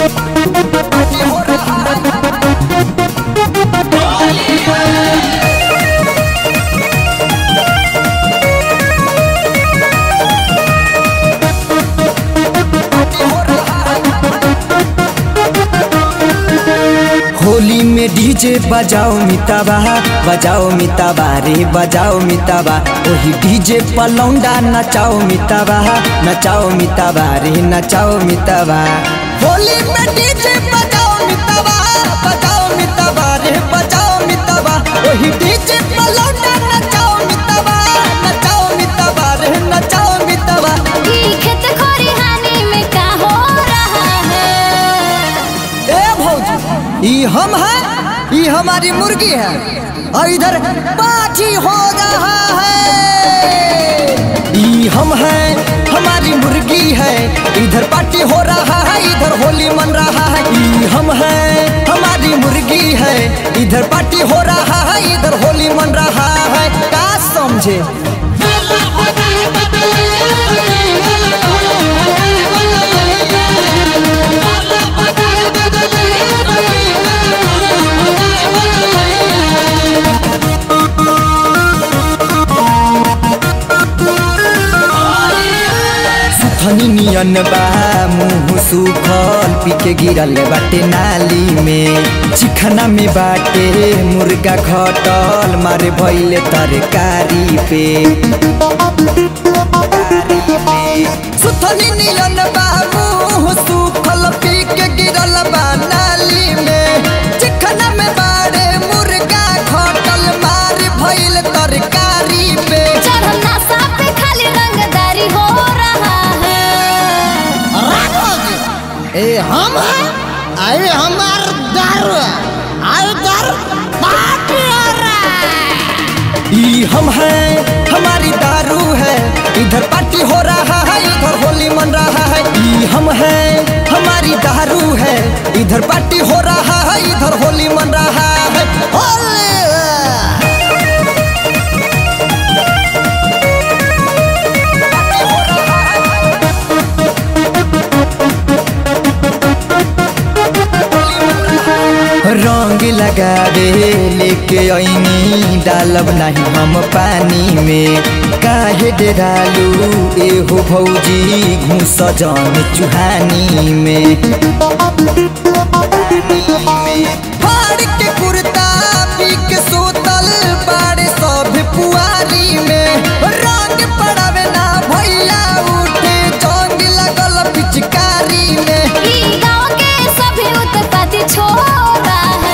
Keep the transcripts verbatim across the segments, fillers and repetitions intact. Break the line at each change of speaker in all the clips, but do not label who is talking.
होली में डीजे बजाओ मिताबा, बजाओ मिताबा रे बजाओ मिताबा, वही डीजे पर लौंडा नचाओ मिताबा, नचाओ मिताबा रे नचाओ मिताबा। होली में डीजे बजाओ मिताबा, बजाओ मिताबा रे बजाओ मिताबा, वही डीजे पर लौंडा नचाओ मिताबा, नचाओ मिताबा रे नचाओ मिताबा।
खेत खरिहानी में का हो रहा है?
ए भौजी ई हम है, ई हमारी मुर्गी है, और इधर पार्टी हो रहा है। ई हम है, हमारी मुर्गी है, इधर पार्टी हो रहा है, इधर होली मन रहा है। ई हम है, हमारी मुर्गी है, इधर पार्टी हो रहा है, इधर होली मन रहा है। का समझे? नियन बा मुँह सूखल पी के गिरल बाटे नाली में, चिखना में बाटे मुर्गा खटल मारे भइले तरकारी पे। सुथनी नियन बा मुँह सूखल पी के गिरल बा नाली में, चिखना में बाड़े मुर्गा खटल मारे भइले तरकारी पे।
चढ़ना साथ खाली रंगदारी हो रहा है।
ए हम है,
अरे हमार दारू आए दारू पार्टी हो रहा है।
ई हम है, हमारी दारू है, इधर पार्टी हो रहा है, इधर होली मन रहा है। ई हम है, हमारी दारू है, इधर पार्टी हो रहा है, इधर होली मन रहा है। होली रंग लगावे लेके आईनी, डालब नहीं हम पानी में, काहे डेरालू एहो भौजी घूस जान चुहानी में। फाड़ के कुर्ता पी के सोतल बाड़े सब पुआरी में, रंग पड़ावे ना भैया उठे जंग लगल पिचकारी में।
ई गाँव के सभी उत्पत्ति छोड़ा है।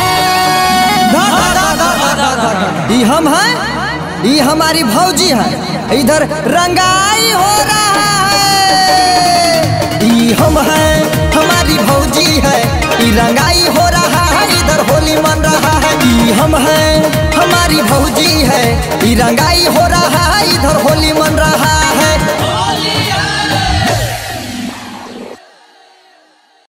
ई हम है, ई हमारी भौजी है, इधर रंगाई हो रहा है। ई हम है, हमारी भौजी है, ई रंगाई हो रहा है, इधर होली मन रहा है। ई हम है, हमारी भौजी है, ई रंगाई हो रहा है, इधर होली मन